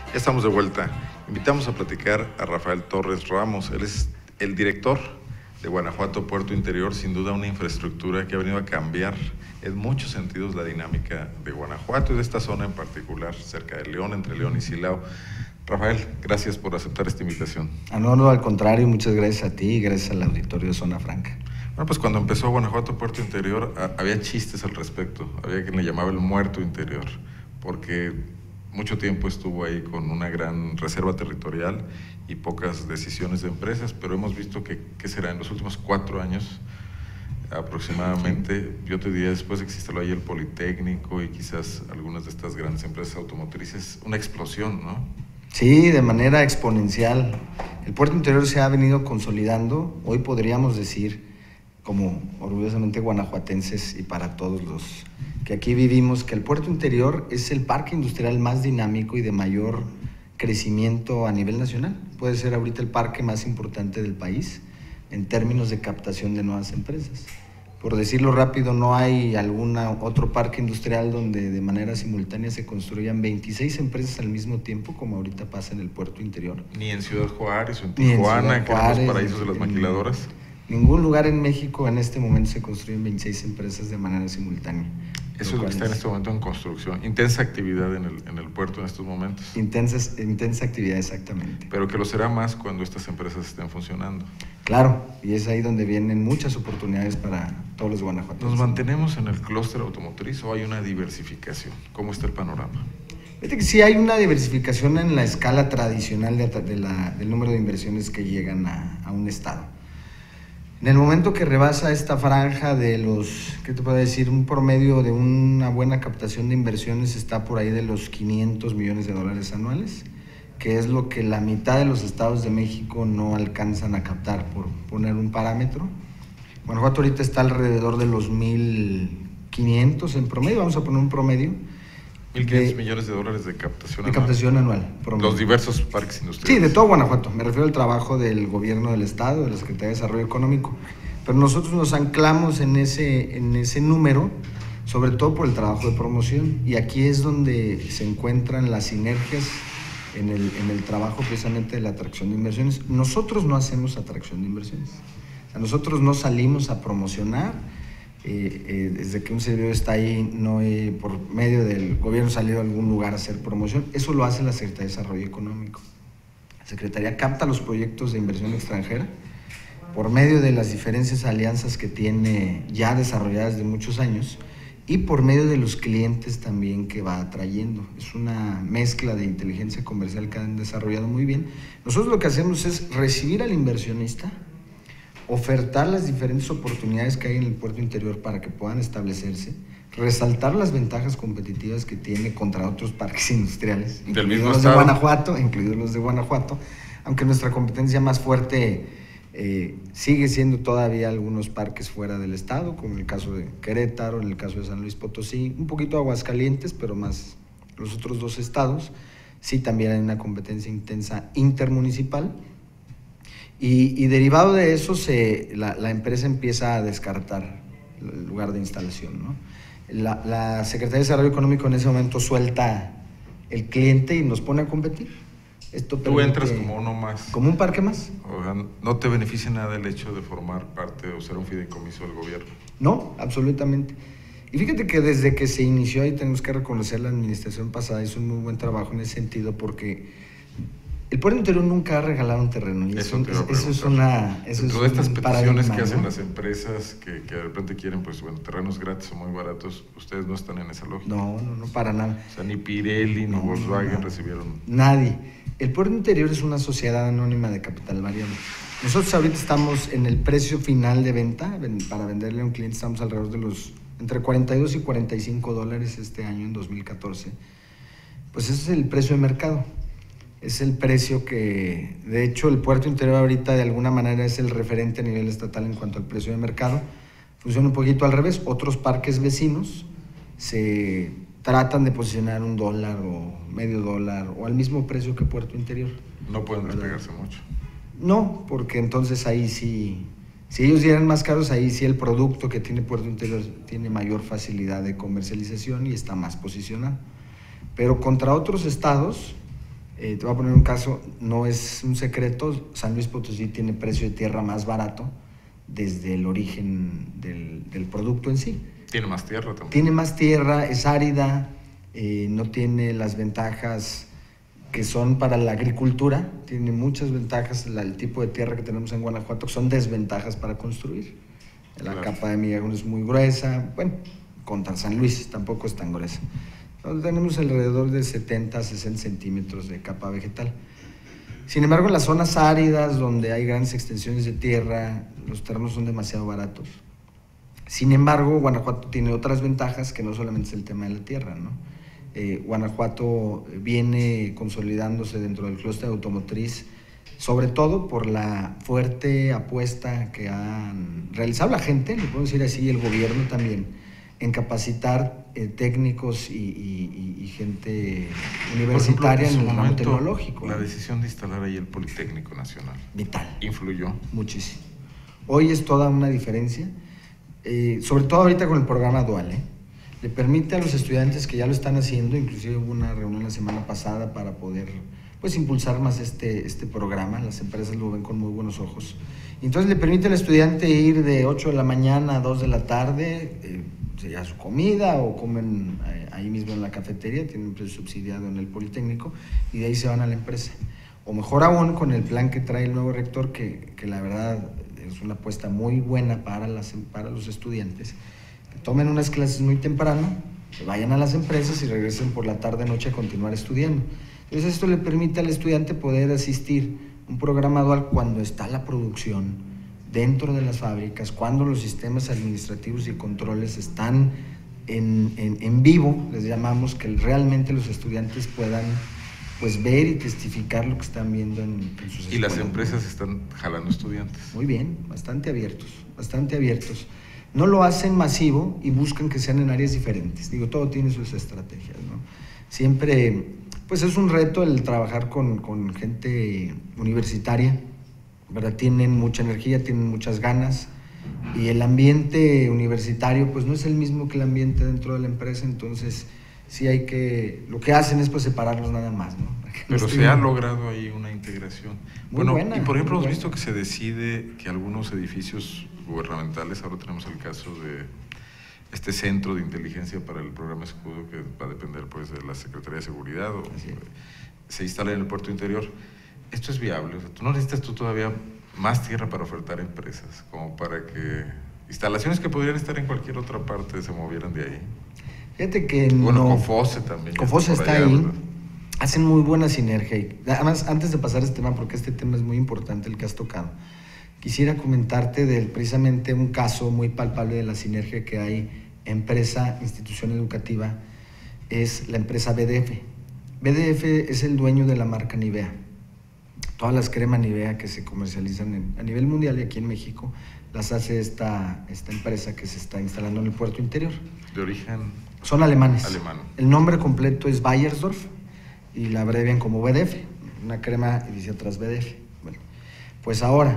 Ya estamos de vuelta. Invitamos a platicar a Rafael Torres Ramos. Él es el director de Guanajuato Puerto Interior, sin duda una infraestructura que ha venido a cambiar en muchos sentidos la dinámica de Guanajuato y de esta zona en particular, cerca de León, entre León y Silao. Rafael, gracias por aceptar esta invitación. No, al contrario, muchas gracias a ti y gracias al auditorio de Zona Franca. Bueno, pues cuando empezó Guanajuato Puerto Interior había chistes al respecto, había quien le llamaba el muerto interior, porque mucho tiempo estuvo ahí con una gran reserva territorial y pocas decisiones de empresas, pero hemos visto que será en los últimos 4 años aproximadamente, yo te diría, después de que se instaló ahí el Politécnico y quizás algunas de estas grandes empresas automotrices, una explosión, ¿no? Sí, de manera exponencial. El puerto interior se ha venido consolidando. Hoy podríamos decir, como orgullosamente guanajuatenses y para todos los que aquí vivimos, que el puerto interior es el parque industrial más dinámico y de mayor crecimiento a nivel nacional. Puede ser ahorita el parque más importante del país en términos de captación de nuevas empresas. Por decirlo rápido, no hay algún otro parque industrial donde de manera simultánea se construyan 26 empresas al mismo tiempo, como ahorita pasa en el puerto interior. Ni en Ciudad Juárez o en Tijuana, que son los paraísos de las maquiladoras. Ningún lugar en México en este momento se construyen 26 empresas de manera simultánea. Eso es lo que está en este momento en construcción. Intensa actividad en el puerto en estos momentos. Intensa actividad, exactamente. Pero que lo será más cuando estas empresas estén funcionando. Claro, y es ahí donde vienen muchas oportunidades para todos los guanajuatenses. ¿Nos mantenemos en el clúster automotriz o hay una diversificación? ¿Cómo está el panorama? Fíjate que sí hay una diversificación en la escala tradicional del número de inversiones que llegan a un estado. En el momento que rebasa esta franja de los, ¿qué te puedo decir? Un promedio de una buena captación de inversiones está por ahí de los 500 millones de dólares anuales, que es lo que la mitad de los estados de México no alcanzan a captar, por poner un parámetro. Guanajuato ahorita está alrededor de los 1.500 en promedio, vamos a poner un promedio. 1.500 millones de dólares de captación anual. De captación anual. Los diversos parques industriales. Sí, de todo Guanajuato. Me refiero al trabajo del gobierno del estado, de la Secretaría de Desarrollo Económico. Pero nosotros nos anclamos en ese número, sobre todo por el trabajo de promoción. Y aquí es donde se encuentran las sinergias en el trabajo precisamente de la atracción de inversiones. Nosotros no hacemos atracción de inversiones. O sea, nosotros no salimos a promocionar. Desde que un servidor está ahí, no por medio del gobierno salido a algún lugar a hacer promoción. Eso lo hace la Secretaría de Desarrollo Económico. La Secretaría capta los proyectos de inversión extranjera por medio de las diferentes alianzas que tiene ya desarrolladas de muchos años y por medio de los clientes también que va atrayendo. Es una mezcla de inteligencia comercial que han desarrollado muy bien. Nosotros lo que hacemos es recibir al inversionista, ofertar las diferentes oportunidades que hay en el puerto interior para que puedan establecerse, resaltar las ventajas competitivas que tiene contra otros parques industriales, incluidos los de Guanajuato, aunque nuestra competencia más fuerte sigue siendo todavía algunos parques fuera del estado, como en el caso de Querétaro, en el caso de San Luis Potosí, un poquito Aguascalientes, pero más los otros 2 estados. Sí, también hay una competencia intensa intermunicipal. Y derivado de eso, la empresa empieza a descartar el lugar de instalación, ¿no? La Secretaría de Desarrollo Económico en ese momento suelta el cliente y nos pone a competir. Tú entras como uno más. Como un parque más. O sea, ¿no te beneficia nada el hecho de formar parte o ser un fideicomiso del gobierno? No, absolutamente. Y fíjate que desde que se inició, y tenemos que reconocer, la administración pasada hizo un muy buen trabajo en ese sentido, porque el puerto interior nunca ha regalado un terreno. Y eso es una... Dentro de estas peticiones que hacen las empresas que de repente quieren, pues bueno, terrenos gratis o muy baratos, ustedes no están en esa lógica. No, para nada. O sea, ni Pirelli ni Volkswagen recibieron... Nadie. El puerto interior es una sociedad anónima de capital variable. Nosotros ahorita estamos en el precio final de venta, para venderle a un cliente estamos alrededor de los entre 42 y 45 dólares este año, en 2014. Pues ese es el precio de mercado. Es el precio que, de hecho, el puerto interior ahorita de alguna manera es el referente a nivel estatal en cuanto al precio de mercado. Funciona un poquito al revés. Otros parques vecinos se tratan de posicionar $1 o medio dólar o al mismo precio que puerto interior. No pueden despegarse mucho. No, porque entonces ahí sí, si ellos dieran más caros, ahí sí el producto que tiene puerto interior tiene mayor facilidad de comercialización y está más posicionado. Pero contra otros estados, Te voy a poner un caso, no es un secreto, San Luis Potosí tiene precio de tierra más barato desde el origen del producto en sí. Tiene más tierra también. Tiene más tierra, es árida, no tiene las ventajas que son para la agricultura, tiene muchas ventajas, el tipo de tierra que tenemos en Guanajuato, que son desventajas para construir. La capa de migajón es muy gruesa, bueno, contra San Luis tampoco es tan gruesa. Entonces, tenemos alrededor de 70 a 60 centímetros de capa vegetal. Sin embargo, en las zonas áridas, donde hay grandes extensiones de tierra, los terrenos son demasiado baratos. Sin embargo, Guanajuato tiene otras ventajas que no solamente es el tema de la tierra, ¿no? Guanajuato viene consolidándose dentro del clúster automotriz, sobre todo por la fuerte apuesta que han realizado la gente, le puedo decir así, el gobierno también, en capacitar técnicos y gente universitaria en el ramo tecnológico. La decisión de instalar ahí el Politécnico Nacional. Vital. ¿Influyó? Muchísimo. Hoy es toda una diferencia, sobre todo ahorita con el programa dual, le permite a los estudiantes que ya lo están haciendo, inclusive hubo una reunión la semana pasada para poder pues impulsar más este programa, las empresas lo ven con muy buenos ojos. Entonces le permite al estudiante ir de 8 de la mañana a 2 de la tarde, ya su comida o comen ahí mismo en la cafetería, tienen un precio subsidiado en el Politécnico y de ahí se van a la empresa. O mejor aún con el plan que trae el nuevo rector, que la verdad es una apuesta muy buena para los estudiantes, que tomen unas clases muy temprano, que vayan a las empresas y regresen por la tarde-noche a continuar estudiando. Entonces esto le permite al estudiante poder asistir a un programa dual cuando está la producción dentro de las fábricas, cuando los sistemas administrativos y controles están en vivo, les llamamos, que realmente los estudiantes puedan pues ver y testificar lo que están viendo en sus escuelas. Y las empresas están jalando estudiantes. Muy bien, bastante abiertos, bastante abiertos. No lo hacen masivo y buscan que sean en áreas diferentes. Digo, todo tiene sus estrategias, ¿no? Siempre, pues es un reto el trabajar con gente universitaria, ¿verdad? Tienen mucha energía, tienen muchas ganas y el ambiente universitario pues no es el mismo que el ambiente dentro de la empresa, entonces sí hay que, lo que hacen es pues separarlos nada más, ¿no? Pero se ha logrado ahí una integración. Muy buena, y por ejemplo hemos buena. visto que se decide que algunos edificios gubernamentales, ahora tenemos el caso de este centro de inteligencia para el programa Escudo, que va a depender pues de la Secretaría de Seguridad, o se instala en el puerto interior. Esto es viable, o sea, ¿tú no necesitas todavía más tierra para ofertar empresas, como para que instalaciones que podrían estar en cualquier otra parte se movieran de ahí? Fíjate que bueno, no. Cofose también. Cofose está allá, ahí, ¿verdad? hacen muy buena sinergia. Y además, antes de pasar este tema, porque este tema es muy importante el que has tocado, quisiera comentarte precisamente un caso muy palpable de la sinergia que hay empresa, institución educativa, es la empresa BDF. BDF es el dueño de la marca Nivea. Todas las cremas Nivea que se comercializan a nivel mundial y aquí en México las hace esta empresa que se está instalando en el puerto interior. De origen... Son alemanes. Alemán. El nombre completo es Bayersdorf y la abrevian como BDF. Una crema y dice atrás BDF. Bueno, pues ahora,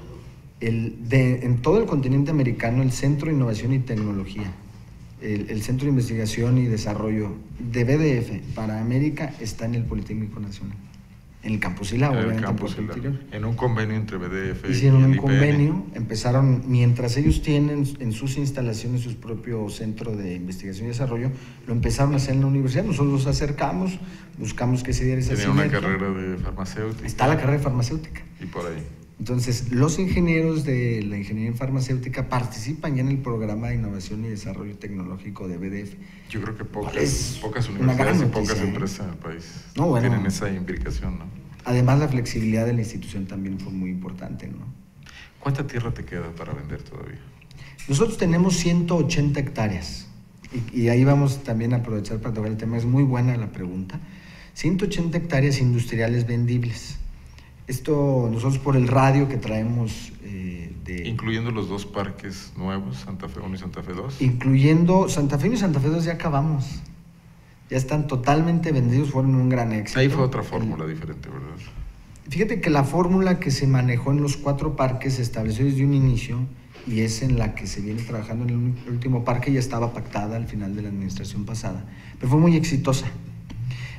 en todo el continente americano, el Centro de Innovación y Tecnología, el Centro de Investigación y Desarrollo de BDF para América está en el Politécnico Nacional, en el Campus Silao, obviamente en Puerto Interior. En un convenio entre BDF hicieron y el un IPN. convenio, empezaron, mientras ellos tienen en sus instalaciones su propio centro de investigación y desarrollo, lo empezaron a hacer en la universidad. Nosotros nos acercamos, buscamos que se diera esa Tenía una sinergia. carrera de farmacéutica. Está la carrera de farmacéutica. Y por ahí. Entonces, los ingenieros de la ingeniería en farmacéutica participan ya en el programa de innovación y desarrollo tecnológico de BDF. Yo creo que pocas universidades y pocas empresas en el país tienen esa implicación, ¿no? Además, la flexibilidad de la institución también fue muy importante, ¿no? ¿Cuánta tierra te queda para vender todavía? Nosotros tenemos 180 hectáreas y ahí vamos también a aprovechar para tocar el tema, es muy buena la pregunta. 180 hectáreas industriales vendibles. Esto nosotros por el radio que traemos incluyendo los dos parques nuevos, Santa Fe 1 y Santa Fe 2. Incluyendo Santa Fe 1 y Santa Fe 2 ya acabamos. Ya están totalmente vendidos, fueron un gran éxito. Ahí fue otra fórmula diferente, ¿verdad? Fíjate que la fórmula que se manejó en los 4 parques se estableció desde un inicio y es en la que se viene trabajando en el último parque, ya estaba pactada al final de la administración pasada, pero fue muy exitosa.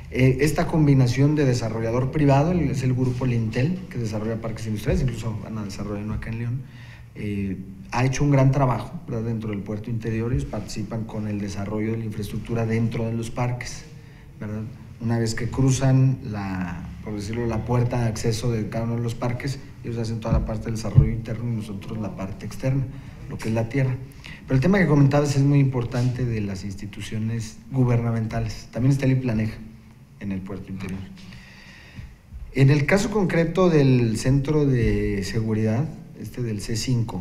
Esta combinación de desarrollador privado, es el grupo Lintel, que desarrolla parques industriales, incluso van a desarrollar uno acá en León, ha hecho un gran trabajo, ¿verdad?, dentro del puerto interior. Ellos participan con el desarrollo de la infraestructura dentro de los parques, ¿verdad? Una vez que cruzan por decirlo, la puerta de acceso de cada uno de los parques, ellos hacen toda la parte del desarrollo interno y nosotros la parte externa, lo que es la tierra. Pero el tema que comentabas es muy importante de las instituciones gubernamentales. También está el IPLANEJ en el puerto interior. En el caso concreto del centro de seguridad, del C5,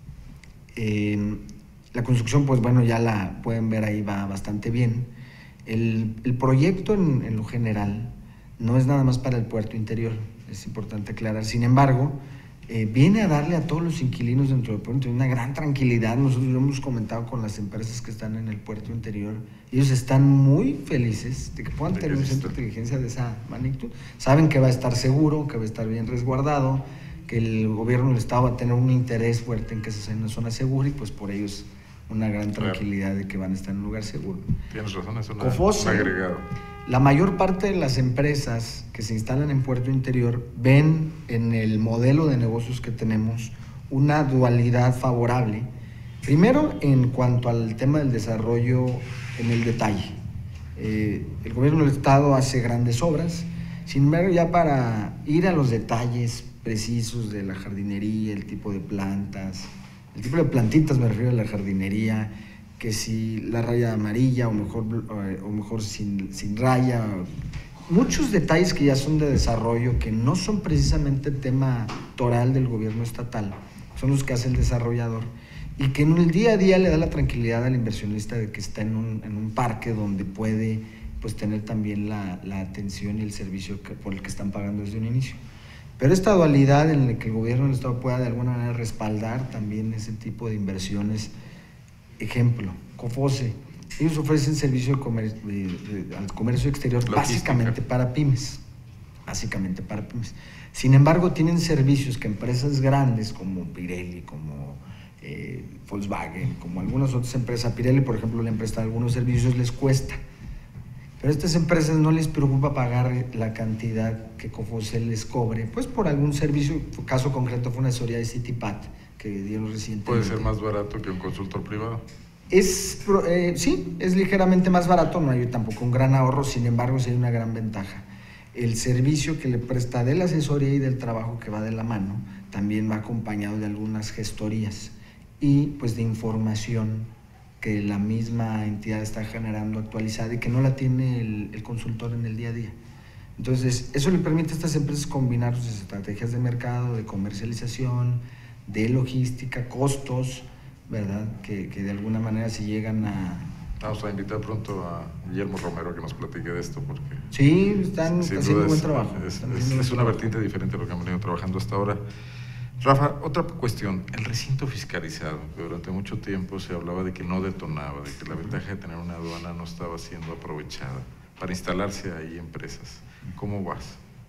la construcción, pues bueno, ya la pueden ver ahí, va bastante bien. El proyecto en lo general no es nada más para el puerto interior, es importante aclarar. Sin embargo, viene a darle a todos los inquilinos dentro del puerto una gran tranquilidad. Nosotros lo hemos comentado con las empresas que están en el puerto interior. Ellos están muy felices de que puedan tener un centro de inteligencia de esa magnitud. Saben que va a estar seguro, que va a estar bien resguardado, que el gobierno del estado va a tener un interés fuerte en que se sea una zona segura y pues por ellos una gran tranquilidad de que van a estar en un lugar seguro. Tienes razón, es un agregado. La mayor parte de las empresas que se instalan en puerto interior ven en el modelo de negocios que tenemos una dualidad favorable. Primero, en cuanto al tema del desarrollo en el detalle. El gobierno del estado hace grandes obras, sin embargo, ya para ir a los detalles precisos de la jardinería, el tipo de plantas, el tipo de plantitas, me refiero a la jardinería, que si la raya amarilla o mejor sin raya, muchos detalles que ya son de desarrollo, que no son precisamente tema toral del gobierno estatal, son los que hace el desarrollador, y que en el día a día le da la tranquilidad al inversionista de que está en un parque donde puede pues tener también la atención y el servicio por el que están pagando desde un inicio. Pero esta dualidad en la que el gobierno del estado pueda de alguna manera respaldar también ese tipo de inversiones. Ejemplo, COFOSE, ellos ofrecen servicio al comercio exterior básicamente para pymes, Sin embargo, tienen servicios que empresas grandes como Pirelli, como Volkswagen, como algunas otras empresas, Pirelli por ejemplo le presta algunos servicios, les cuesta. Pero a estas empresas no les preocupa pagar la cantidad que COFOSE les cobre, pues por algún servicio. Caso concreto fue una asesoría de Citipat que dieron recientemente. ¿Puede ser más barato que un consultor privado? Sí, es ligeramente más barato, no hay tampoco un gran ahorro, sin embargo sí hay una gran ventaja. El servicio que le presta de la asesoría y del trabajo que va de la mano también va acompañado de algunas gestorías y pues de información que la misma entidad está generando actualizada y que no la tiene el consultor en el día a día. Entonces, eso le permite a estas empresas combinar sus estrategias de mercado, de comercialización, de logística, costos, ¿verdad? Que de alguna manera se llegan a... Vamos a invitar pronto a Guillermo Romero que nos platique de esto, porque... Sí, están haciendo buen trabajo. Es una vertiente diferente a lo que han venido trabajando hasta ahora. Rafa, otra cuestión, el recinto fiscalizado, que durante mucho tiempo se hablaba de que no detonaba, de que la ventaja de tener una aduana no estaba siendo aprovechada para instalarse ahí empresas. ¿Cómo vas?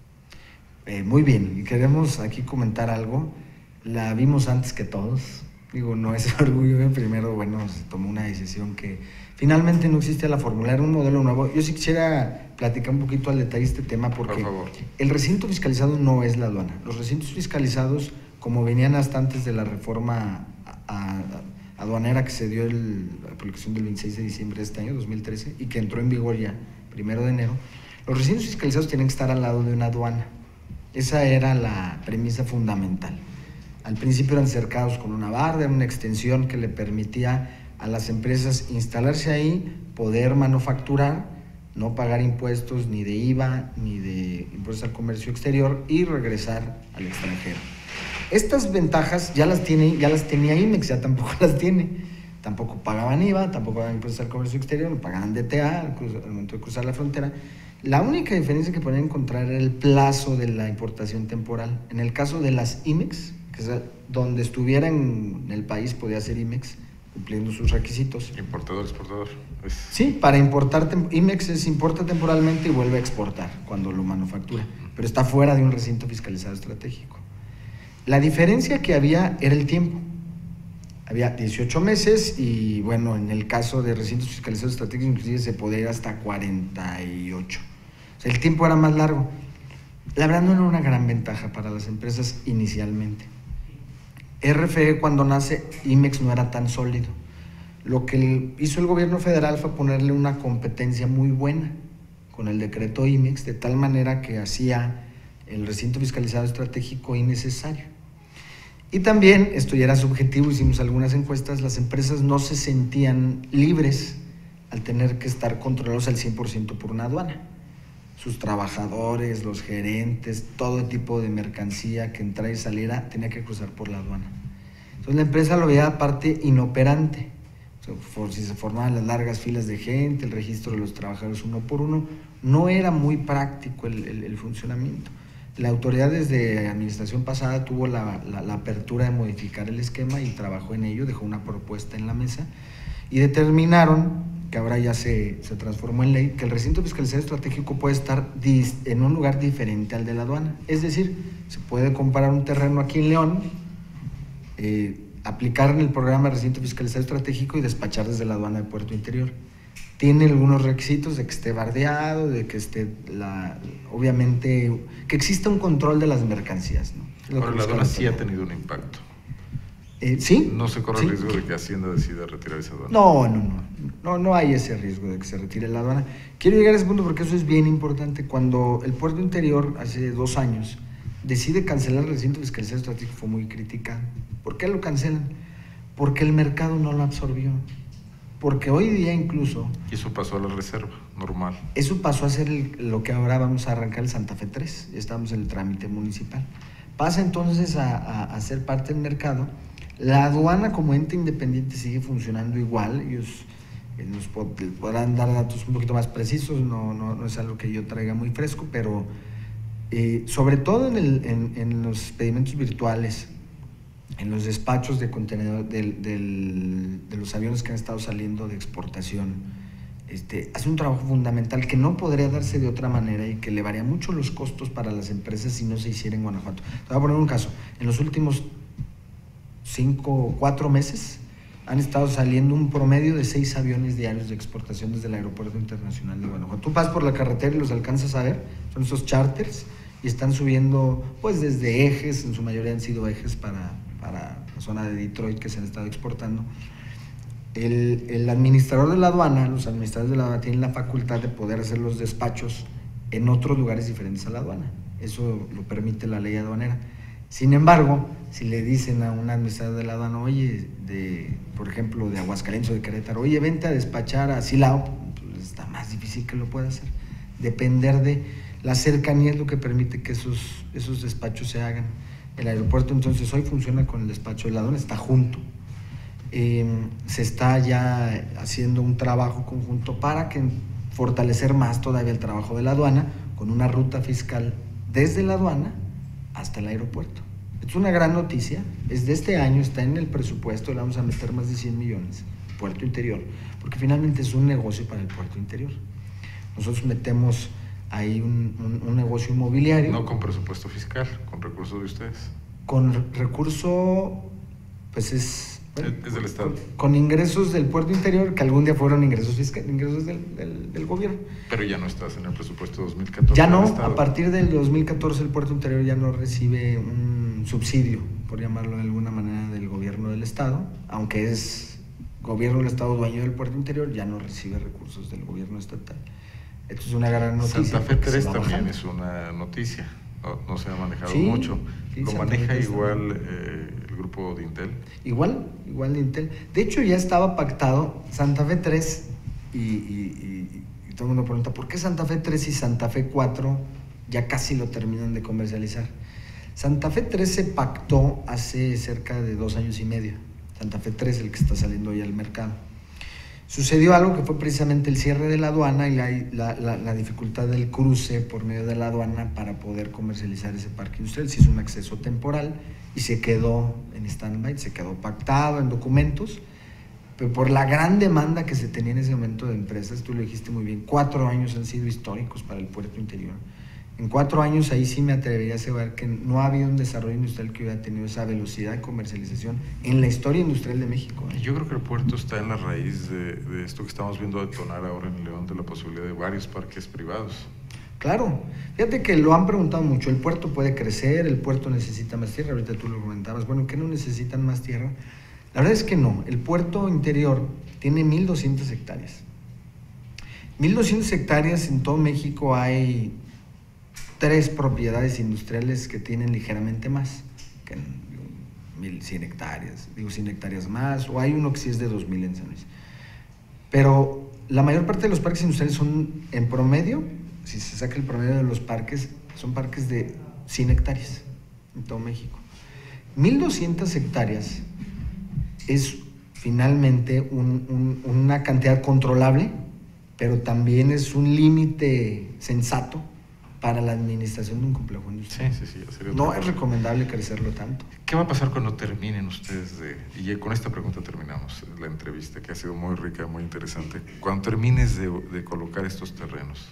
Muy bien, y queremos aquí comentar algo. La vimos antes que todos. Digo, no es orgullo, primero, bueno, se tomó una decisión que finalmente no existía la fórmula, era un modelo nuevo. Yo sí quisiera platicar un poquito al detalle este tema porque por favor. El recinto fiscalizado no es la aduana. Los recintos fiscalizados, como venían hasta antes de la reforma aduanera que se dio la publicación del 26 de diciembre de este año, 2013, y que entró en vigor ya, 1 de enero, los recintos fiscalizados tienen que estar al lado de una aduana. Esa era la premisa fundamental. Al principio eran cercados con una barda, una extensión que le permitía a las empresas instalarse ahí, poder manufacturar, no pagar impuestos ni de IVA ni de impuestos al comercio exterior y regresar al extranjero. Estas ventajas ya las tenía IMEX, ya tampoco las tiene. Tampoco pagaban IVA, tampoco pagaban impuestos al comercio exterior, no pagaban DTA al momento de cruzar la frontera. La única diferencia que podían encontrar era el plazo de la importación temporal. En el caso de las IMEX, que es donde estuviera en el país podía ser IMEX, cumpliendo sus requisitos. Importador, exportador. Sí, para importar, IMEX importa temporalmente y vuelve a exportar cuando lo manufactura, pero está fuera de un recinto fiscalizado estratégico. La diferencia que había era el tiempo. Había 18 meses y bueno, en el caso de recintos fiscalizados estratégicos inclusive se podía ir hasta 48. O sea, el tiempo era más largo. La verdad no era una gran ventaja para las empresas inicialmente. RFE cuando nace, IMEX no era tan sólido. Lo que hizo el gobierno federal fue ponerle una competencia muy buena con el decreto IMEX, de tal manera que hacía el recinto fiscalizado estratégico innecesario. Y también, esto ya era subjetivo, hicimos algunas encuestas, las empresas no se sentían libres al tener que estar controlados al 100% por una aduana. Sus trabajadores, los gerentes, todo tipo de mercancía que entrara y saliera tenía que cruzar por la aduana. Entonces la empresa lo veía aparte inoperante. Si se formaban las largas filas de gente, el registro de los trabajadores uno por uno, no era muy práctico el funcionamiento. La autoridad desde la administración pasada tuvo la apertura de modificar el esquema y trabajó en ello, dejó una propuesta en la mesa y determinaron, que ahora ya se transformó en ley, que el recinto fiscalizado estratégico puede estar en un lugar diferente al de la aduana. Es decir, se puede comprar un terreno aquí en León, aplicar en el programa de recinto fiscalizado estratégico y despachar desde la aduana de Puerto Interior. Tiene algunos requisitos de que esté bardeado, de que esté, obviamente, que exista un control de las mercancías, ¿no? Ahora, la aduana sí ha tenido un impacto. ¿Sí? ¿No se corre el riesgo de que Hacienda decida retirar esa aduana? No hay ese riesgo de que se retire la aduana. Quiero llegar a ese punto porque eso es bien importante. Cuando el Puerto Interior, hace 2 años, decide cancelar el recinto fiscalizado estratégico, fue muy criticado. ¿Por qué lo cancelan? Porque el mercado no lo absorbió. Porque hoy día incluso... Y eso pasó a la reserva, normal. Eso pasó a ser lo que ahora vamos a arrancar, el Santa Fe 3. Ya estamos en el trámite municipal. Pasa entonces a ser parte del mercado. La aduana como ente independiente sigue funcionando igual. Ellos nos podrán dar datos un poquito más precisos, no es algo que yo traiga muy fresco, pero sobre todo en los pedimentos virtuales, en los despachos de contenedor de los aviones que han estado saliendo de exportación, hace un trabajo fundamental que no podría darse de otra manera y que elevaría mucho los costos para las empresas si no se hiciera en Guanajuato. Te voy a poner un caso. En los últimos 4 meses han estado saliendo un promedio de 6 aviones diarios de exportación desde el Aeropuerto Internacional de Guanajuato. Tú pasas por la carretera y los alcanzas a ver, son esos charters, y están subiendo pues desde ejes, en su mayoría han sido ejes para la zona de Detroit que se han estado exportando. El administrador de la aduana, los administradores de la aduana tienen la facultad de poder hacer los despachos en otros lugares diferentes a la aduana. Eso lo permite la ley aduanera. Sin embargo, si le dicen a un administrador de la aduana, oye, por ejemplo, de Aguascalientes o de Querétaro, oye, vente a despachar a Silao, pues está más difícil que lo pueda hacer. Depender de la cercanía es lo que permite que esos despachos se hagan. El aeropuerto entonces hoy funciona con el despacho de la aduana, está junto. Se está ya haciendo un trabajo conjunto para fortalecer más todavía el trabajo de la aduana con una ruta fiscal desde la aduana hasta el aeropuerto. Es una gran noticia, es de este año, está en el presupuesto, le vamos a meter más de 100 millones, Puerto Interior, porque finalmente es un negocio para el Puerto Interior. Nosotros metemos ahí un negocio inmobiliario. No con presupuesto fiscal, con recursos de ustedes. Con recurso, pues es del Estado. Con ingresos del Puerto Interior, que algún día fueron ingresos fiscales, ingresos del gobierno. Pero ya no estás en el presupuesto 2014. Ya no, a partir del 2014 el Puerto Interior ya no recibe un subsidio, por llamarlo de alguna manera, del gobierno del Estado, aunque es gobierno del Estado dueño del Puerto Interior, ya no recibe recursos del gobierno estatal. Esto es una gran noticia. Santa Fe 3 también es una noticia, no se ha manejado mucho. Sí, ¿Lo maneja igual el grupo de Intel? Igual de Intel. De hecho, ya estaba pactado Santa Fe 3 y todo el mundo pregunta, ¿por qué Santa Fe 3 y Santa Fe 4 ya casi lo terminan de comercializar? Santa Fe 3 se pactó hace cerca de 2 años y medio. Santa Fe 3 el que está saliendo hoy al mercado. Sucedió algo que fue precisamente el cierre de la aduana y la dificultad del cruce por medio de la aduana para poder comercializar ese parque industrial. Se hizo un acceso temporal y se quedó en stand-by, se quedó pactado en documentos, pero por la gran demanda que se tenía en ese momento de empresas, tú lo dijiste muy bien, 4 años han sido históricos para el Puerto Interior. En 4 años ahí sí me atrevería a asegurar que no ha habido un desarrollo industrial que hubiera tenido esa velocidad de comercialización en la historia industrial de México. Yo creo que el puerto está en la raíz de esto que estamos viendo detonar ahora en León, de la posibilidad de varios parques privados. Claro, fíjate que lo han preguntado mucho, el puerto puede crecer, el puerto necesita más tierra, ahorita tú lo comentabas, bueno, ¿qué no necesitan más tierra? La verdad es que no, el puerto interior tiene 1,200 hectáreas. 1,200 hectáreas, en todo México hay 3 propiedades industriales que tienen ligeramente más, que 1,100 hectáreas, 100 hectáreas más, o hay uno que sí es de 2,000 en San Luis. Pero la mayor parte de los parques industriales son en promedio, si se saca el promedio de los parques, son parques de 100 hectáreas en todo México. 1,200 hectáreas es finalmente una cantidad controlable, pero también es un límite sensato para la administración de un complejo industrial. Sí. No es recomendable crecerlo tanto. ¿Qué va a pasar cuando terminen ustedes y con esta pregunta terminamos la entrevista, que ha sido muy rica, muy interesante? Cuando termines de colocar estos terrenos,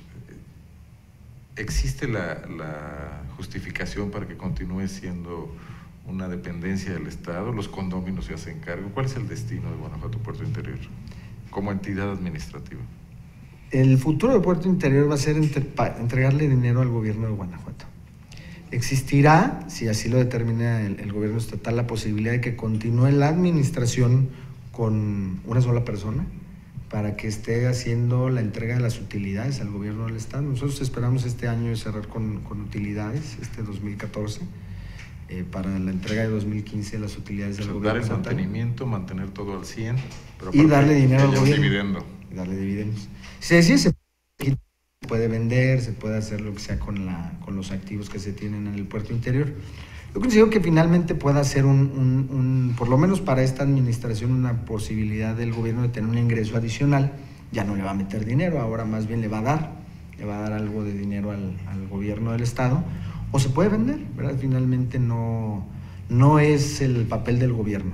¿existe la justificación para que continúe siendo una dependencia del Estado? ¿Los condóminos se hacen cargo? ¿Cuál es el destino de Guanajuato Puerto Interior como entidad administrativa? El futuro del puerto interior va a ser entregarle dinero al gobierno de Guanajuato. Existirá, si así lo determina el gobierno estatal, la posibilidad de que continúe la administración con una sola persona para que esté haciendo la entrega de las utilidades al gobierno del estado. Nosotros esperamos este año cerrar con utilidades, 2014, para la entrega de 2015 de las utilidades del gobierno dar el estatal. Mantenimiento, mantener todo al 100, pero y darle dinero al gobierno. Dividendo. Y darle dividendos. Si decide, se puede vender, se puede hacer lo que sea con los activos que se tienen en el puerto interior. Yo considero que finalmente pueda ser por lo menos para esta administración, una posibilidad del gobierno de tener un ingreso adicional. Ya no le va a meter dinero, ahora más bien le va a dar algo de dinero al gobierno del estado, o se puede vender, ¿verdad? Finalmente no es el papel del gobierno.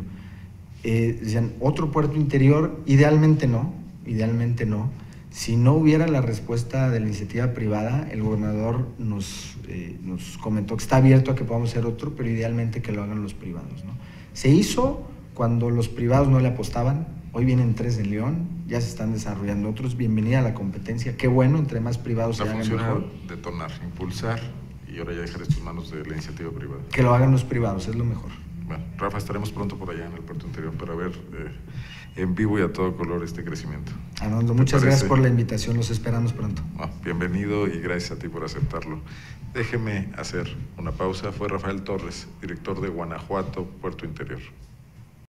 Otro puerto interior, idealmente no. Si no hubiera la respuesta de la iniciativa privada, el gobernador nos comentó que está abierto a que podamos hacer otro, pero idealmente que lo hagan los privados, ¿no? Se hizo cuando los privados no le apostaban. Hoy vienen 3 en León, ya se están desarrollando otros. Bienvenida a la competencia. Qué bueno, entre más privados se hagan mejor. Detonar, impulsar, y ahora ya dejar esto en manos de la iniciativa privada. Que lo hagan los privados, es lo mejor. Bueno, Rafa, estaremos pronto por allá en el puerto interior para ver en vivo y a todo color este crecimiento. Arnoldo, muchas gracias por la invitación, los esperamos pronto. Bienvenido y gracias a ti por aceptarlo. Déjeme hacer una pausa. Fue Rafael Torres, director de Guanajuato Puerto Interior.